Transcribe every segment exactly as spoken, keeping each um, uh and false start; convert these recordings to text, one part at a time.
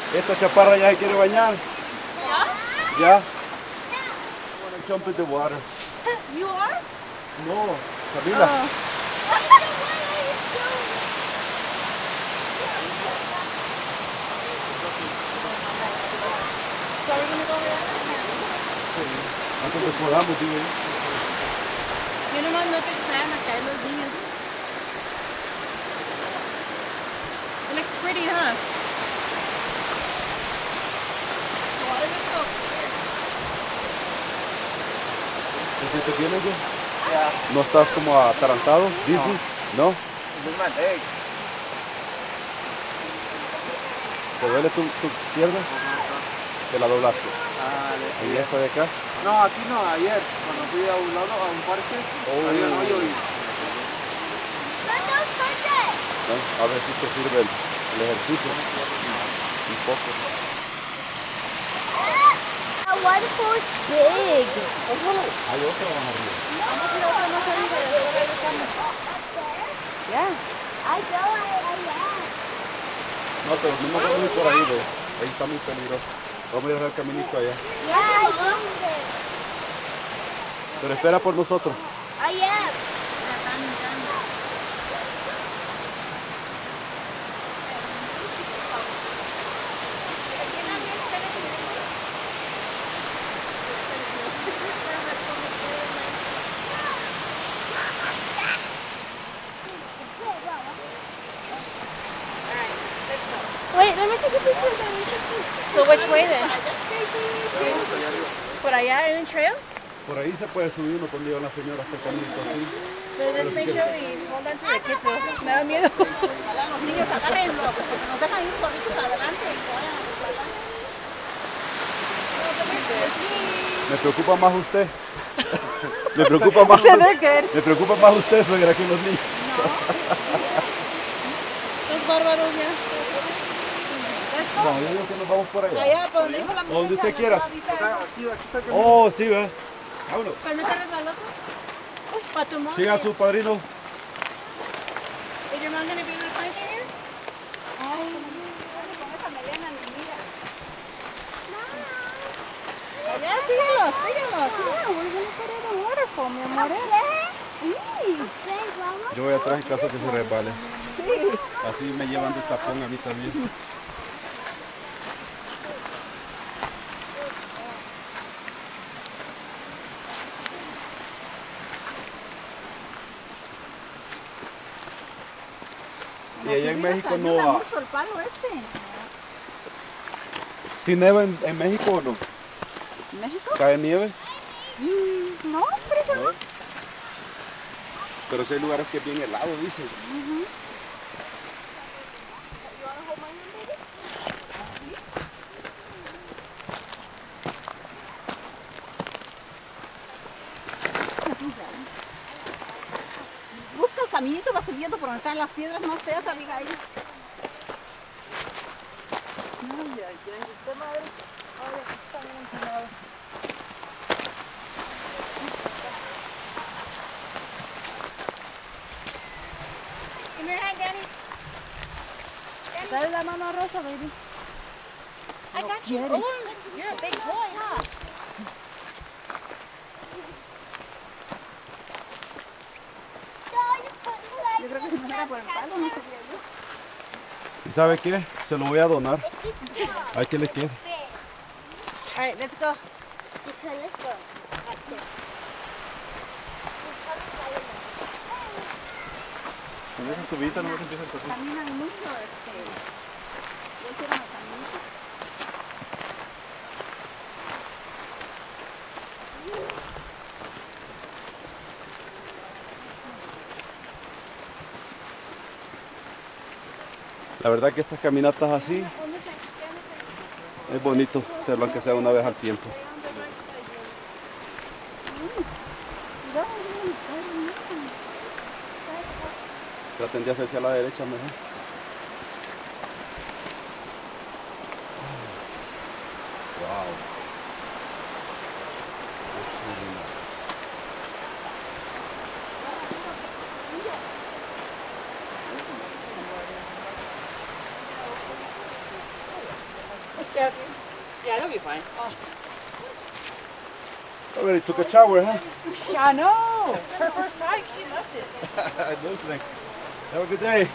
Esta chaparra ya se quiere bañar. ¿Ya? ¿Ya? I wanna jump in the water. You are? No, Camila. Oh. So are we gonna go over there? Antes de podamos, digo yo. Yo nomás no te extrañan a caer los niños. It looks pretty, huh? The water looks so clear. ¿Te sientes bien, oye? Yeah. ¿No estás como atarantado? ¿Dizzy? ¿No? It's in my leg. ¿Te duele tu, tu pierna? ¿Te la doblaste? Ah, ¿Y esta de acá? no, aquí no, ayer, cuando fui a un lado, a un parque, Oh. había un hoyo y... ¿No? A ver si te sirve el, el ejercicio. Un poco. That waterfall is big. Hay otra más arriba. Yeah. I know I, I am. No, pero no nos vamos a ir por ahí, ve. Ahí está muy peligroso. Vamos a ir al caminito allá. Yeah, I am. Pero espera por nosotros. I am. Wait, let me take a picture of them. So which way then? ¿Por allá en el trail? Por ahí se puede subir uno cuando lleva la señora hasta el caminito así. But let's make sure we hold on to the kids. So me da miedo. Los niños agárrenlo, porque nos dejan ir solitos adelante y que vayan a Me preocupa más usted. Me preocupa más. So they're good. Me preocupa más usted, suegra, que los niños. Los bárbaros ya. Vamos, yo digo que nos vamos por allá. Allá, por donde dijo la Donde usted muchacha, quiera. la vista. Aquí, aquí está el Oh, sí, ve. Vámonos. ¿Cuándo te resbaloso? Para tu mamá. Siga a su padrino. Is your mom gonna be in the car here? con esa mediana niña. Allá, síguelo, síguelo. Yeah, we're gonna put it in waterfall, mi amor. Sí. Yo voy atrás en caso que se resbale. Así me llevan de tapón a mí también. Y allá en México no va. Mucho el palo este. ¿Sí neva en, en México o no? ¿En México? ¿Cae nieve? Mm, no, pero No. Pero sí hay lugares que es bien helado, dicen. busca el caminito, va subiendo por donde están las piedras más feas, Abigail. Ay, ay, ay, esta madre. Ay, aquí está bien empinado. Give me your hand, Danny. Dale la mano a Rosa, baby. I got you. Oh, you're a big boy, huh? Yo creo que si no era por el palo, no sería yo. ¿Y sabe qué? Se lo voy a donar. Hay que le quede. All right, let's go. Con esa subida no me empieza a tocar. Caminan mucho, este. Ya hicieron el caminito. La verdad que estas caminatas así es bonito hacerlo aunque sea una vez al tiempo. Traten de hacerse a la derecha mejor. Wow. That's really nice. Yeah, yeah, it'll be fine. Already took a shower, huh? I know. Her first time, she loved it. It looks like. Have a good day.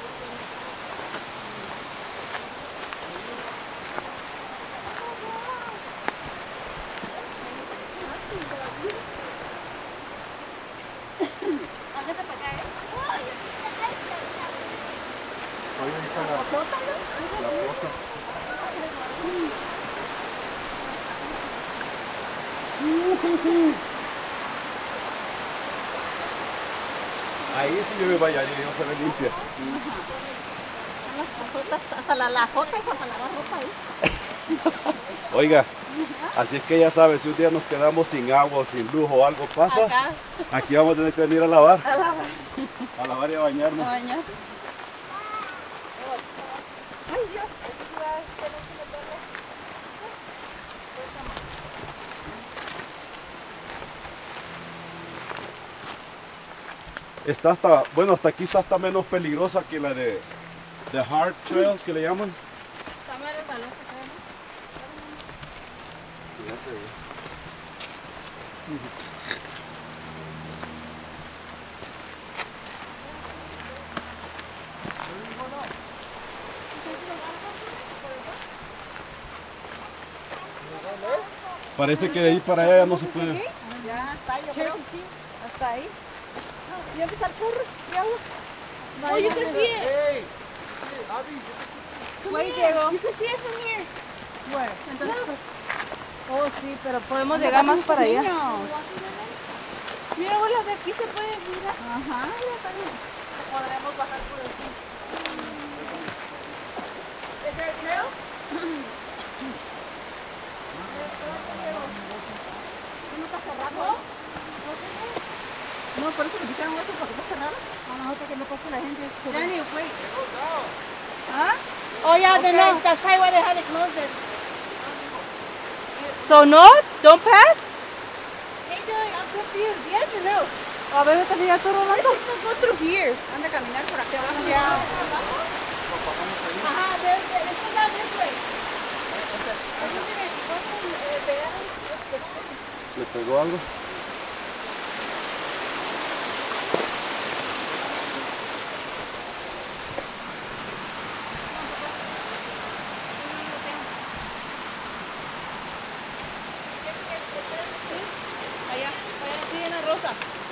Ahí sí yo me bañaría, yo se ve limpia. Hasta la lajota esa para lavar ropa ahí. Oiga, así es que ya sabes, si un día nos quedamos sin agua o sin luz o algo pasa, Acá. aquí vamos a tener que venir a lavar. A lavar. A lavar y a bañarnos. A bañar. Ay, Dios. Está hasta, bueno, hasta aquí está hasta menos peligrosa que la de The Hard Trail, que le llaman. Está mal el balón que trae, ¿no? Ya se ve. Parece que de ahí para allá ya no se puede. Ya está, yo creo. Hasta ahí. Y empezar chorro de agua. Oh, you can see it. Hey, Abby, Wait, Diego. You can see it from here. Where? Entonces, pues, Oh, sí, pero podemos llegar más para allá. mira, abuela, de aquí se puede mirar. Ajá, ya está bien. Podremos bajar por aquí. ¿Es el trail? ¿No está cerrado? No, por eso me quitaron esto porque está cerrado. A nosotros que no pase la gente. Danny, wait. Huh? Oh, yeah, then no, that's probably why they had it closed then. So no, don't pass. Hey, Joey, I'm confused. Yes or no? A ver, vete a mirar todo Why Rolando. don't go through here? Anda a caminar por aquí abajo. Yeah. Ajá, there's, let's go down this way. Ayúdeme, vamos a pegar ¿Le pegó algo? allá, allá, sí, en la rosa.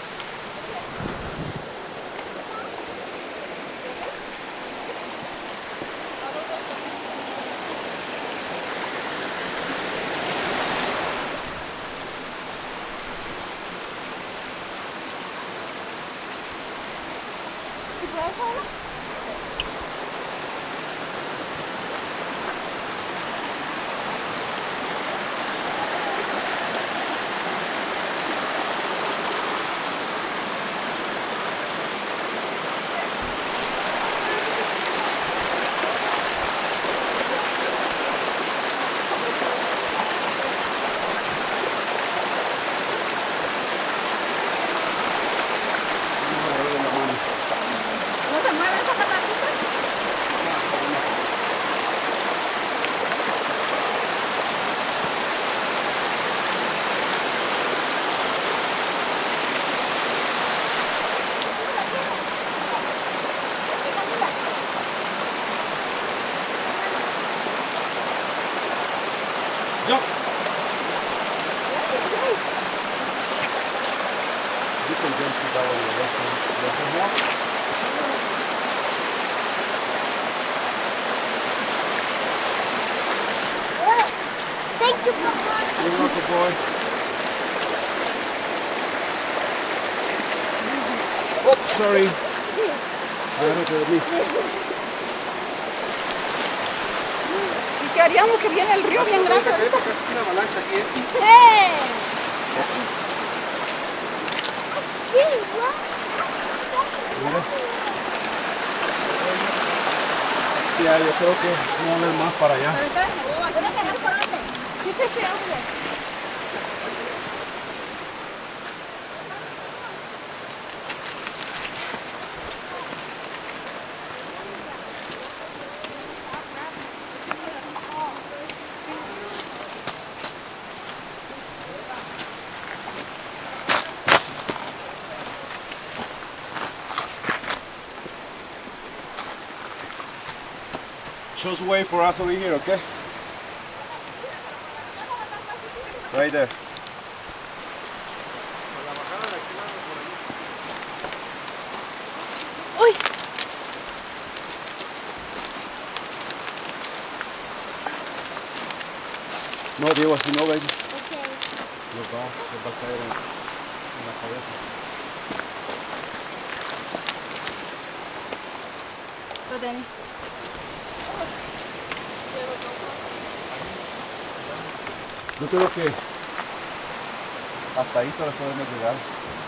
¿No se mueve esa patacita? Yo. You can jump to that one, that's one. That's one more. Thank you, Papa. You're welcome, boy. Oh, sorry. Agárrate de mí. ¿Y qué haríamos que viene el río bien grande? Porque es una avalancha aquí. Hey! Sí, Mira. Ya, yo creo que no va a haber más para allá. Sí, que se abre. just wait for us over here, okay? Right there. Uy. No, Diego, así no, baby. Okay. Nos va, nos va a caer en, en la cabeza. Go, Danny. Yo creo que hasta ahí todavía podemos llegar.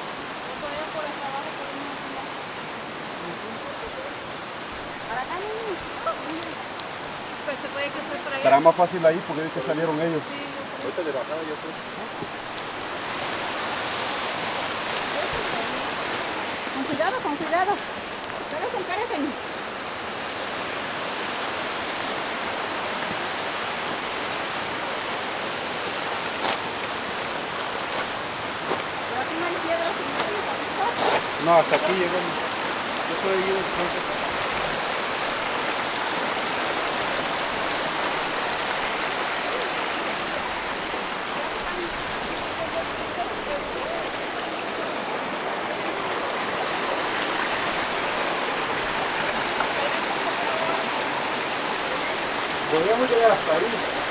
Pues se puede cruzar por allá. Será más fácil ahí porque es que salieron ellos. Ahorita de bajada yo creo. Con cuidado, con cuidado. Espérense, espérense. Pero aquí no hay piedras, No, hasta aquí llegamos. Yo estoy ahí después. Podríamos llegar hasta ahí.